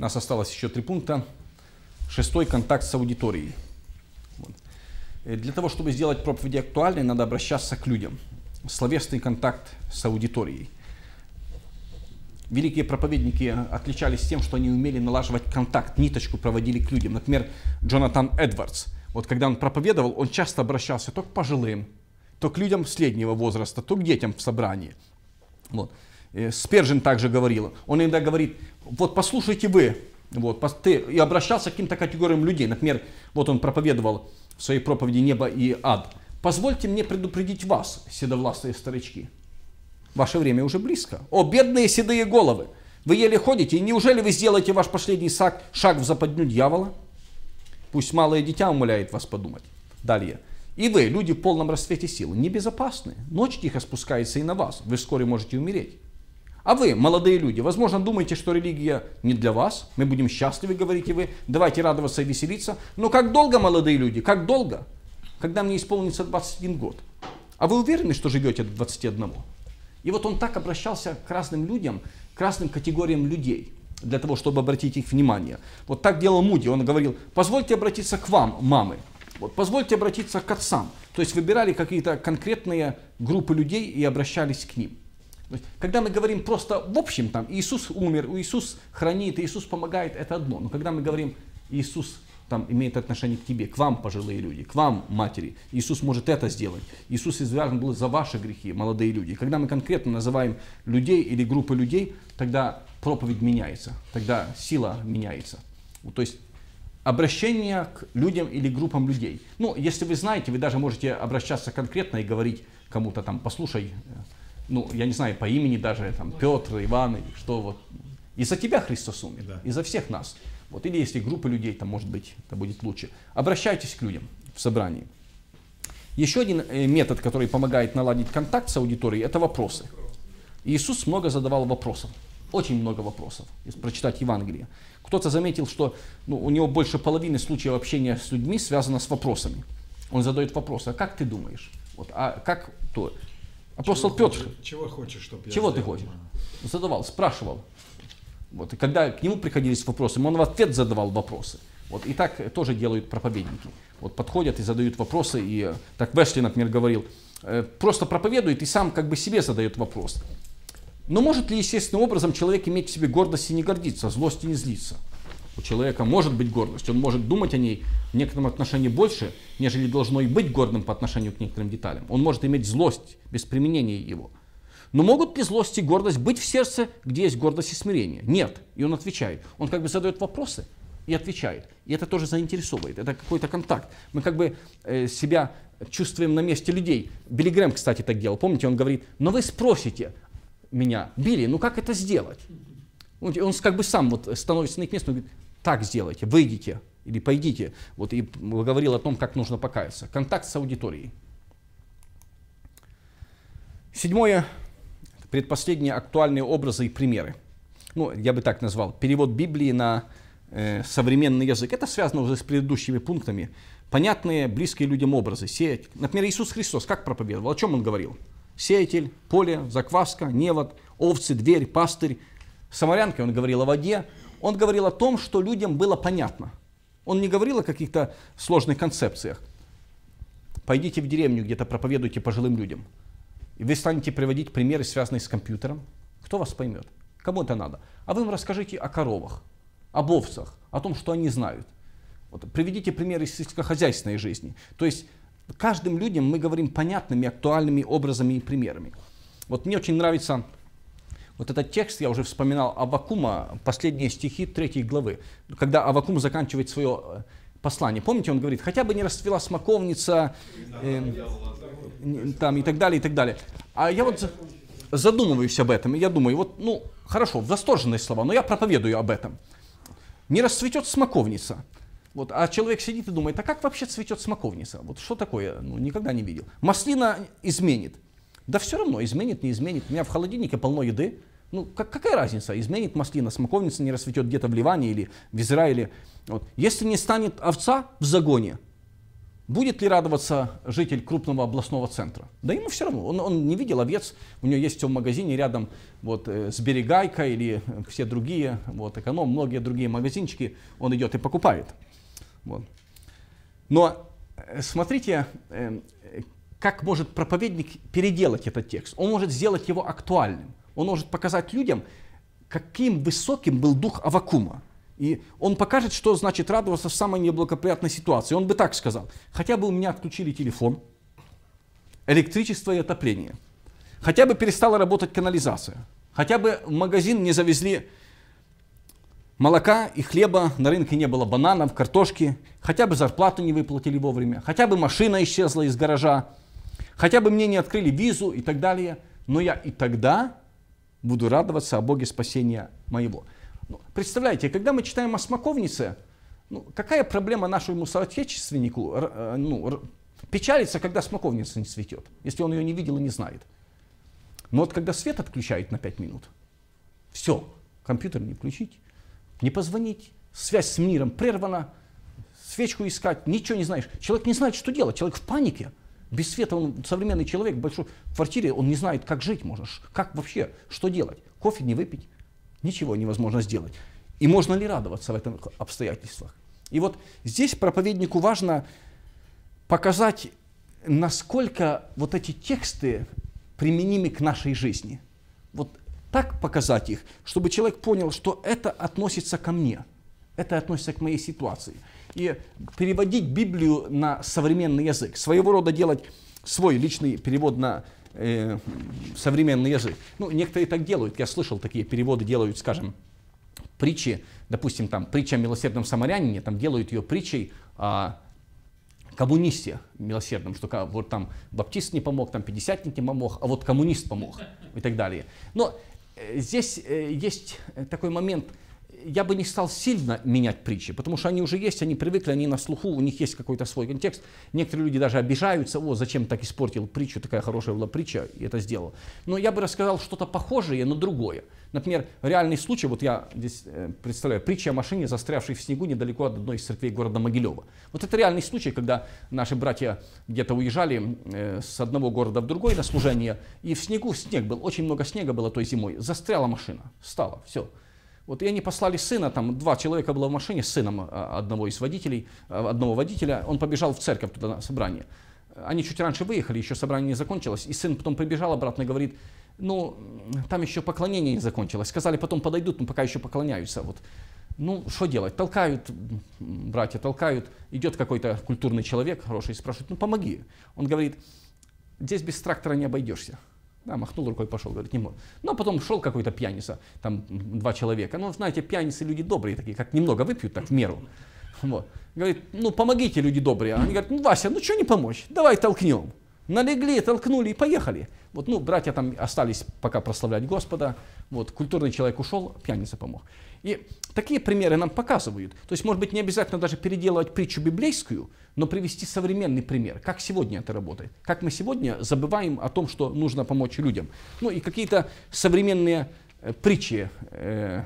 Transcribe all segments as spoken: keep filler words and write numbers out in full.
нас осталось еще три пункта. Шестой — контакт с аудиторией. Вот. Для того, чтобы сделать проповеди актуальной, надо обращаться к людям. Словесный контакт с аудиторией. Великие проповедники отличались тем, что они умели налаживать контакт, ниточку проводили к людям. Например, Джонатан Эдвардс. Вот когда он проповедовал, он часто обращался то к пожилым, то к людям среднего возраста, то к детям в собрании. Вот. Спержин также говорил. Он иногда говорит: вот послушайте вы, вот, ты, и обращался к каким-то категориям людей. Например, вот он проповедовал в своей проповеди «Небо и ад». Позвольте мне предупредить вас, седовласые старички. Ваше время уже близко. О, бедные седые головы! Вы еле ходите, и неужели вы сделаете ваш последний шаг, шаг в западню дьявола? Пусть малое дитя умоляет вас подумать. Далее. И вы, люди в полном расцвете сил, небезопасны. Ночь тихо спускается и на вас. Вы вскоре можете умереть. А вы, молодые люди, возможно, думаете, что религия не для вас. Мы будем счастливы, говорите вы. Давайте радоваться и веселиться. Но как долго, молодые люди, как долго? Когда мне исполнится двадцать один год. А вы уверены, что живете до двадцати одного? И вот он так обращался к разным людям, к разным категориям людей, для того, чтобы обратить их внимание. Вот так делал Муди. Он говорил: позвольте обратиться к вам, мамы. Вот, позвольте обратиться к отцам. То есть выбирали какие-то конкретные группы людей и обращались к ним. То есть, когда мы говорим просто в общем, там, Иисус умер, Иисус хранит, Иисус помогает, это одно. Но когда мы говорим: Иисус там имеет отношение к тебе, к вам, пожилые люди, к вам, матери. Иисус может это сделать. Иисус извержен был за ваши грехи, молодые люди. Когда мы конкретно называем людей или группы людей, тогда проповедь меняется, тогда сила меняется. То есть обращение к людям или группам людей. Ну, если вы знаете, вы даже можете обращаться конкретно и говорить кому-то там: послушай, ну, я не знаю, по имени даже, там, Петр, Иван, или что вот. Из-за тебя Христос умер, да. Из-за всех нас. Вот. Или если группа людей, там, может быть, это будет лучше. Обращайтесь к людям в собрании. Еще один метод, который помогает наладить контакт с аудиторией, это вопросы. Иисус много задавал вопросов. Очень много вопросов, если прочитать Евангелие. Кто-то заметил, что ну, у него больше половины случаев общения с людьми связано с вопросами. Он задает вопросы: а как ты думаешь? Вот, а как то? Апостол чего Петр. Хочешь, чего хочешь, чтобы я Чего сделал? ты хочешь? Задавал, спрашивал. Вот, и когда к нему приходились вопросы, он в ответ задавал вопросы. Вот, и так тоже делают проповедники. Вот, подходят и задают вопросы. И так Весли, например, говорил: просто проповедует и сам как бы себе задает вопрос. Но может ли естественным образом человек иметь в себе гордость и не гордиться, злость и не злиться? У человека может быть гордость, он может думать о ней в некотором отношении больше, нежели должно и быть гордым по отношению к некоторым деталям. Он может иметь злость без применения его. Но могут ли злость и гордость быть в сердце, где есть гордость и смирение? Нет. И он отвечает. Он как бы задает вопросы и отвечает. И это тоже заинтересовывает. Это какой-то контакт. Мы как бы э, себя чувствуем на месте людей. Билли Грэм, кстати, так делал. Помните, он говорит: но вы спросите меня: Билли, ну как это сделать? Он как бы сам вот становится на их место, он говорит: так сделайте, выйдите или пойдите. Вот, и говорил о том, как нужно покаяться. Контакт с аудиторией. Седьмое. Предпоследние актуальные образы и примеры. Ну, я бы так назвал. Перевод Библии на э, современный язык. Это связано уже с предыдущими пунктами. Понятные, близкие людям образы. Сеять. Например, Иисус Христос как проповедовал? О чем он говорил? Сеятель, поле, закваска, невод, овцы, дверь, пастырь. Самарянке он говорил о воде. Он говорил о том, что людям было понятно. Он не говорил о каких-то сложных концепциях. Пойдите в деревню, где-то проповедуйте пожилым людям. И вы станете приводить примеры, связанные с компьютером. Кто вас поймет? Кому это надо? А вы им расскажите о коровах, об овцах, о том, что они знают. Вот, приведите примеры из сельскохозяйственной жизни. То есть каждым людям мы говорим понятными, актуальными образами и примерами. Вот мне очень нравится вот этот текст, я уже вспоминал Аввакума, последние стихи третьей главы. Когда Аввакум заканчивает свое послание. Помните, он говорит: хотя бы не расцвела смоковница, э, там, и так далее, и так далее. А я вот задумываюсь об этом, и я думаю: вот, ну, хорошо, восторженные слова, но я проповедую об этом. Не расцветет смоковница. Вот, а человек сидит и думает: а как вообще цветет смоковница? Вот что такое? Ну, никогда не видел. Маслина изменит. Да все равно, изменит, не изменит. У меня в холодильнике полно еды. Ну, как, какая разница, изменит маслина, смоковница не расцветет где-то в Ливане или в Израиле. Вот. Если не станет овца в загоне, Будет ли радоваться житель крупного областного центра? Да ему все равно. Он, он не видел овец, у него есть в магазине рядом вот, э, Сберегайка или все другие, вот, Эконом, многие другие магазинчики, он идет и покупает. Вот. Но э, смотрите, э, как может проповедник переделать этот текст. Он может сделать его актуальным. Он может показать людям, каким высоким был дух Аввакума. И он покажет, что значит радоваться в самой неблагоприятной ситуации. Он бы так сказал: хотя бы у меня отключили телефон, электричество и отопление, хотя бы перестала работать канализация, хотя бы в магазин не завезли молока и хлеба, на рынке не было бананов, картошки, хотя бы зарплату не выплатили вовремя, хотя бы машина исчезла из гаража, хотя бы мне не открыли визу и так далее. Но я и тогда буду радоваться о Боге спасения моего. Представляете, когда мы читаем о смоковнице, ну, какая проблема нашему соотечественнику ну, печалиться, когда смоковница не цветет, если он ее не видел и не знает. Но вот когда свет отключают на пять минут, все, компьютер не включить, не позвонить, связь с миром прервана, свечку искать, ничего не знаешь. Человек не знает, что делать, человек в панике. Без света он современный человек в большой квартире, он не знает, как жить можешь, как вообще, что делать, кофе не выпить. Ничего невозможно сделать. И можно ли радоваться в этих обстоятельствах? И вот здесь проповеднику важно показать, насколько вот эти тексты применимы к нашей жизни. Вот так показать их, чтобы человек понял, что это относится ко мне, это относится к моей ситуации. И переводить Библию на современный язык, своего рода делать свой личный перевод на Э, современный язык. Ну, некоторые так делают. Я слышал, такие переводы делают, скажем, притчи, допустим, там, притча о милосердном самарянине, там делают ее притчей о коммунисте милосердном, что вот там баптист не помог, там пятидесятник не помог, а вот коммунист помог и так далее. Но э, здесь э, есть такой момент. Я бы не стал сильно менять притчи, потому что они уже есть, они привыкли, они на слуху, у них есть какой-то свой контекст. Некоторые люди даже обижаются: о, зачем так испортил притчу, такая хорошая была притча, и это сделал. Но я бы рассказал что-то похожее, но другое. Например, реальный случай, вот я здесь представляю, притча о машине, застрявшей в снегу недалеко от одной из церквей города Могилева. Вот это реальный случай, когда наши братья где-то уезжали с одного города в другой на служение, и в снегу, снег был, очень много снега было той зимой, застряла машина, стала, все. Вот и они послали сына, там два человека было в машине с сыном одного из водителей, одного водителя, он побежал в церковь туда на собрание. Они чуть раньше выехали, еще собрание не закончилось, и сын потом прибежал обратно и говорит: ну, там еще поклонение не закончилось, сказали, потом подойдут, но пока еще поклоняются. Вот. Ну, что делать? Толкают, братья толкают, идет какой-то культурный человек хороший, спрашивает: ну, помоги. Он говорит: здесь без трактора не обойдешься. Да, махнул рукой, пошел, говорит, не мог. Ну, а потом шел какой-то пьяница, там два человека. Ну, знаете, пьяницы люди добрые такие, как немного выпьют, так в меру. Вот. Говорит: ну, помогите, люди добрые. Они говорят: ну, Вася, ну, что не помочь? Давай толкнем. Налегли, толкнули и поехали. Вот, ну, братья там остались пока прославлять Господа. Вот, культурный человек ушел, пьяница помог. И такие примеры нам показывают. То есть, может быть, не обязательно даже переделывать притчу библейскую, но привести современный пример. Как сегодня это работает? Как мы сегодня забываем о том, что нужно помочь людям? Ну и какие-то современные э, притчи. Э,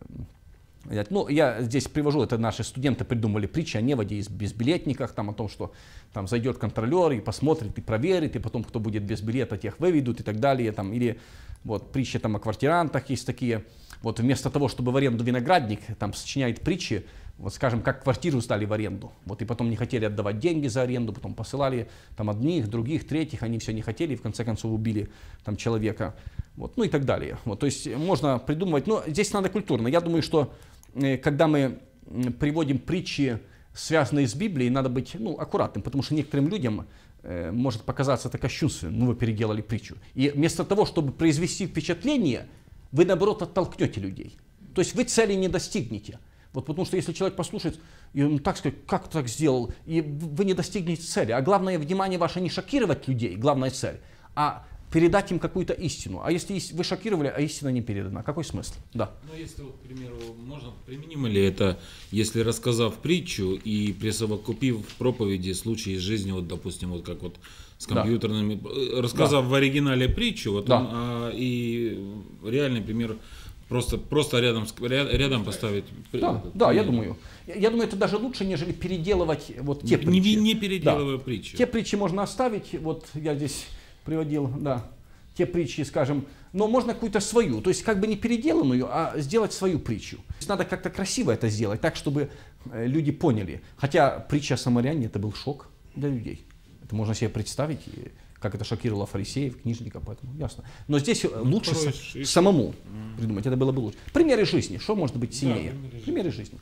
э, ну, я здесь привожу, это наши студенты придумали притчи о неводе и безбилетниках, там, о том, что там зайдет контролер и посмотрит, и проверит, и потом, кто будет без билета, тех выведут и так далее. Там, или вот притчи там, о квартирантах есть такие. Вот вместо того, чтобы в аренду виноградник, там сочиняет притчи, вот скажем, как квартиру сдали в аренду. Вот и потом не хотели отдавать деньги за аренду, потом посылали там одних, других, третьих, они все не хотели, и в конце концов убили там человека. Вот, ну и так далее. Вот, то есть можно придумывать, но здесь надо культурно. Я думаю, что э, когда мы приводим притчи, связанные с Библией, надо быть ну, аккуратным, потому что некоторым людям э, может показаться это кощунственным, ну вы переделали притчу. И вместо того, чтобы произвести впечатление, вы, наоборот, оттолкнете людей. То есть вы цели не достигнете. Вот потому что если человек послушает, и он так сказать, как так сделал, и вы не достигнете цели. А главное, внимание ваше не шокировать людей, главная цель, а передать им какую-то истину. А если вы шокировали, а истина не передана, какой смысл? Да. Ну, если, вот, к примеру, можно, применимо ли это, если рассказав притчу и присовокупив в проповеди случаи из жизни, вот, допустим, вот как вот с компьютерными, да. рассказав да. в оригинале притчу, вот да. он, а, и реальный пример Просто, просто рядом, с- ря- рядом поставить. Да, этот, да, я пример. думаю. Я, я думаю, это даже лучше, нежели переделывать вот те Не, притчи. не переделывая Да. притчу. Те притчи можно оставить, вот я здесь приводил, да, те притчи, скажем, но можно какую-то свою, то есть как бы не переделанную, а сделать свою притчу. То есть надо как-то красиво это сделать, так, чтобы э, люди поняли. Хотя притча о самаряне это был шок для людей. Это можно себе представить, и как это шокировало фарисеев, книжников, поэтому ясно. Но здесь лучше порой с- и- самому придумать, это было бы лучше. Примеры жизни, что может быть сильнее? примеры жизни. Примеры жизни.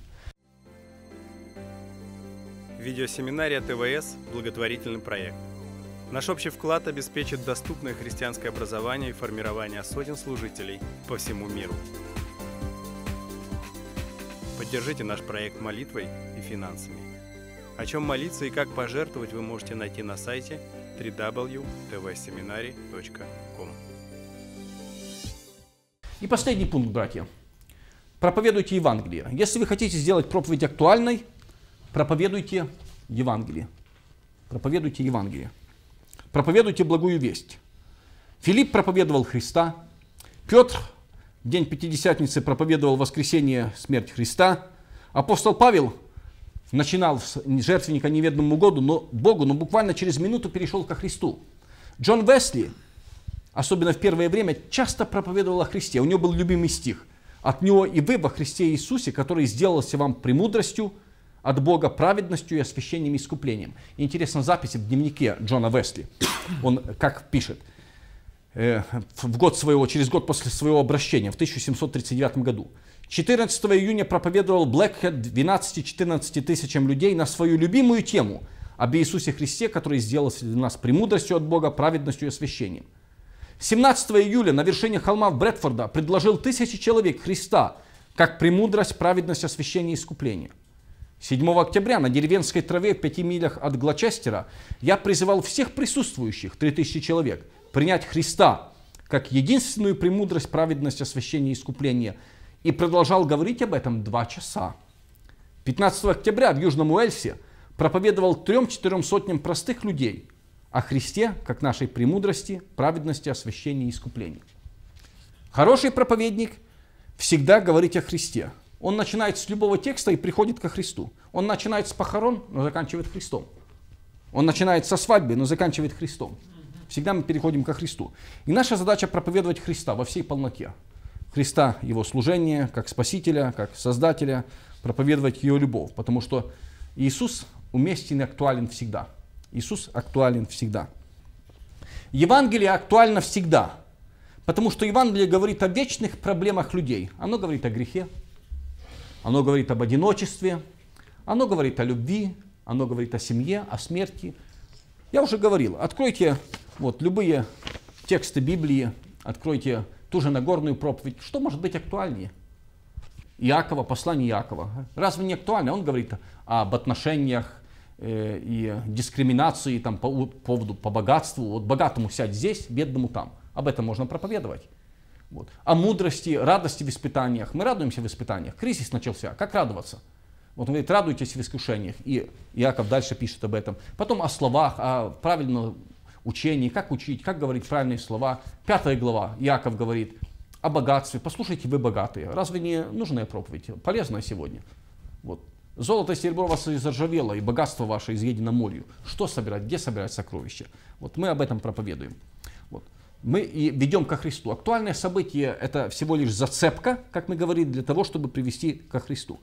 Видеосеминария ТВС – благотворительный проект. Наш общий вклад обеспечит доступное христианское образование и формирование сотен служителей по всему миру. Поддержите наш проект молитвой и финансами. О чем молиться и как пожертвовать вы можете найти на сайте дабл ю дабл ю дабл ю точка ти ви семинари точка ком. И последний пункт, братья. Проповедуйте Евангелие. Если вы хотите сделать проповедь актуальной, проповедуйте Евангелие. Проповедуйте Евангелие. Проповедуйте благую весть. Филипп проповедовал Христа. Петр в день Пятидесятницы проповедовал воскресение, смерть Христа. Апостол Павел начинал с жертвенника неведомому году, но Богу, но буквально через минуту перешел ко Христу. Джон Весли, особенно в первое время, часто проповедовал о Христе. У него был любимый стих. «От него и вы во Христе Иисусе, который сделался вам премудростью, от Бога праведностью и освящением и искуплением». И интересно, записи в дневнике Джона Весли. Он как пишет. э, В год своего, через год после своего обращения, в тысяча семьсот тридцать девятом году. четырнадцатого июня проповедовал Блэкхед двенадцати-четырнадцати тысячам людей на свою любимую тему об Иисусе Христе, который сделался для нас премудростью от Бога, праведностью и освящением. семнадцатого июля на вершине холма Брэдфорда предложил тысячи человек Христа как премудрость, праведность, освящение и искупление. седьмого октября на деревенской траве в пяти милях от Глочестера я призывал всех присутствующих, три тысячи человек, принять Христа как единственную премудрость, праведность, освящение и искупление. И продолжал говорить об этом два часа. пятнадцатого октября в Южном Уэльсе проповедовал трем-четырем сотням простых людей о Христе как нашей премудрости, праведности, освящении и искуплении. Хороший проповедник всегда говорит о Христе. Он начинает с любого текста и приходит ко Христу. Он начинает с похорон, но заканчивает Христом. Он начинает со свадьбы, но заканчивает Христом. Всегда мы переходим ко Христу. И наша задача проповедовать Христа во всей полноте. Христа, Его служение, как Спасителя, как Создателя, проповедовать Его любовь. Потому что Иисус уместен и актуален всегда. Иисус актуален всегда. Евангелие актуально всегда. Потому что Евангелие говорит о вечных проблемах людей. Оно говорит о грехе. Оно говорит об одиночестве. Оно говорит о любви. Оно говорит о семье, о смерти. Я уже говорил, откройте вот, любые тексты Библии, откройте ту же Нагорную проповедь. Что может быть актуальнее? Иакова, послание Иакова. Разве не актуально? Он говорит об отношениях э, и дискриминации там, по поводу, по богатству. Вот богатому сядь здесь, бедному там. Об этом можно проповедовать. Вот. О мудрости, радости в испытаниях. Мы радуемся в испытаниях. Кризис начался. Как радоваться? Вот он говорит, радуйтесь в искушениях. И Иаков дальше пишет об этом. Потом о словах, о правильном учении, как учить, как говорить правильные слова. Пятая глава. Иаков говорит о богатстве. Послушайте, вы богатые. Разве не нужная проповедь? Полезная сегодня. Вот. Золото и серебро у вас заржавело, и богатство ваше изъедено морью. Что собирать? Где собирать сокровища? Вот мы об этом проповедуем. Вот. Мы и ведем ко Христу. Актуальное событие – это всего лишь зацепка, как мы говорили, для того, чтобы привести ко Христу.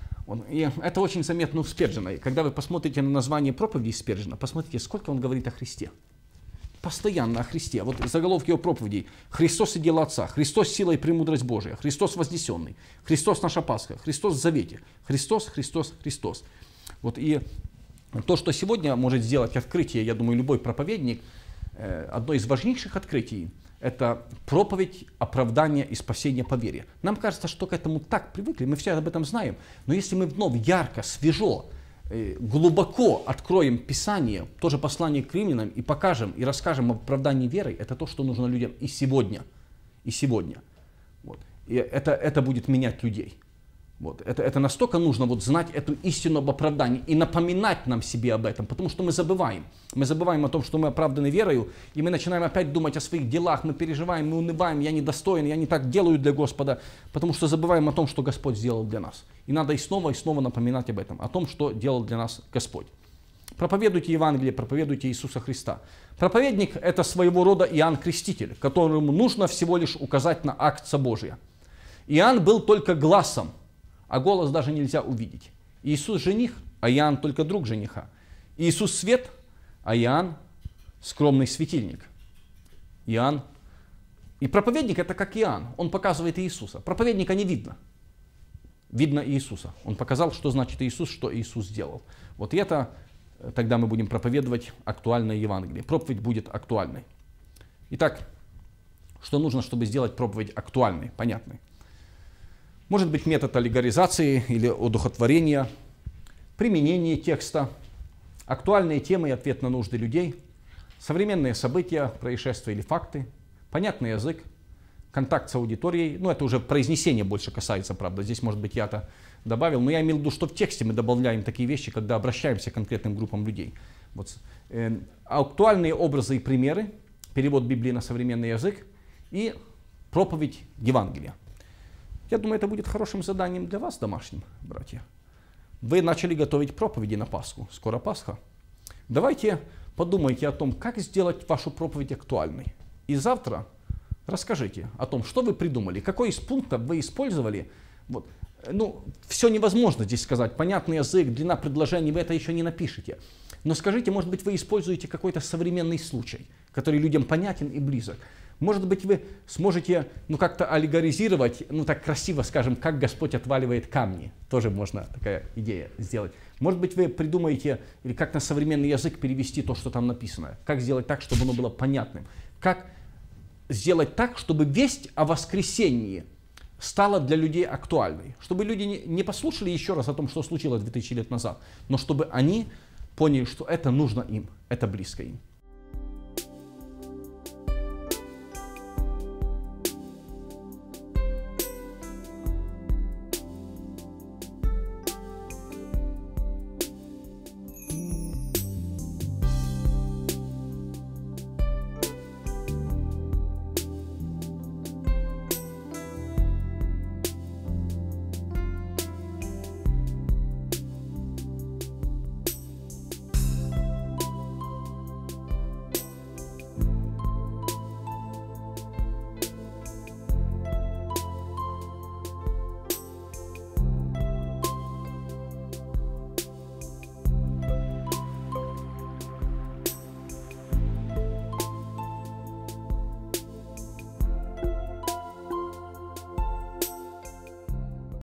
И это очень заметно у Спержена. И когда вы посмотрите на название проповеди Спержена, посмотрите, сколько он говорит о Христе. Постоянно о Христе. Вот заголовки его проповедей. Христос и дело Отца. Христос сила и премудрость Божия. Христос вознесенный. Христос наша Пасха. Христос в завете. Христос, Христос, Христос. Вот и то, что сегодня может сделать открытие, я думаю, любой проповедник, одно из важнейших открытий – это проповедь оправдания и спасения по вере. Нам кажется, что к этому так привыкли, мы все об этом знаем. Но если мы вновь ярко, свежо, глубоко откроем Писание, тоже послание к римлянам, и покажем, и расскажем об оправдании верой, это то, что нужно людям и сегодня. И сегодня. Вот. И это, это будет менять людей. Вот. Это, это настолько нужно вот знать эту истину об оправдании и напоминать нам себе об этом, потому что мы забываем. Мы забываем о том, что мы оправданы верою, и мы начинаем опять думать о своих делах, мы переживаем, мы унываем, я недостоин, я не так делаю для Господа, потому что забываем о том, что Господь сделал для нас. И надо и снова, и снова напоминать об этом, о том, что делал для нас Господь. Проповедуйте Евангелие, проповедуйте Иисуса Христа. Проповедник – это своего рода Иоанн Креститель, которому нужно всего лишь указать на акт Божия. Иоанн был только глазом, а голос даже нельзя увидеть. Иисус жених, а Иоанн только друг жениха. Иисус свет, а Иоанн скромный светильник. Иоанн. И проповедник это как Иоанн, он показывает Иисуса. Проповедника не видно. Видно Иисуса. Он показал, что значит Иисус, что Иисус сделал. Вот и это тогда мы будем проповедовать актуальное Евангелие. Проповедь будет актуальной. Итак, что нужно, чтобы сделать проповедь актуальной, понятной? Может быть метод аллегоризации или одухотворения, применение текста, актуальные темы и ответ на нужды людей, современные события, происшествия или факты, понятный язык, контакт с аудиторией. Ну, это уже произнесение больше касается, правда. Здесь, может быть, я-то добавил. Но я имел в виду, что в тексте мы добавляем такие вещи, когда обращаемся к конкретным группам людей. Вот. Э, актуальные образы и примеры, перевод Библии на современный язык и проповедь Евангелия. Я думаю, это будет хорошим заданием для вас, домашним, братья. Вы начали готовить проповеди на Пасху. Скоро Пасха. Давайте подумайте о том, как сделать вашу проповедь актуальной. И завтра расскажите о том, что вы придумали, какой из пунктов вы использовали. Вот. Ну, все невозможно здесь сказать. Понятный язык, длина предложений, вы это еще не напишите. Но скажите, может быть, вы используете какой-то современный случай, который людям понятен и близок. Может быть, вы сможете ну, как-то аллегоризировать, ну так красиво скажем, как Господь отваливает камни. Тоже можно такая идея сделать. Может быть, вы придумаете, или как на современный язык перевести то, что там написано. Как сделать так, чтобы оно было понятным. Как сделать так, чтобы весть о воскресении стала для людей актуальной. Чтобы люди не послушали еще раз о том, что случилось две тысячи лет назад, но чтобы они поняли, что это нужно им, это близко им.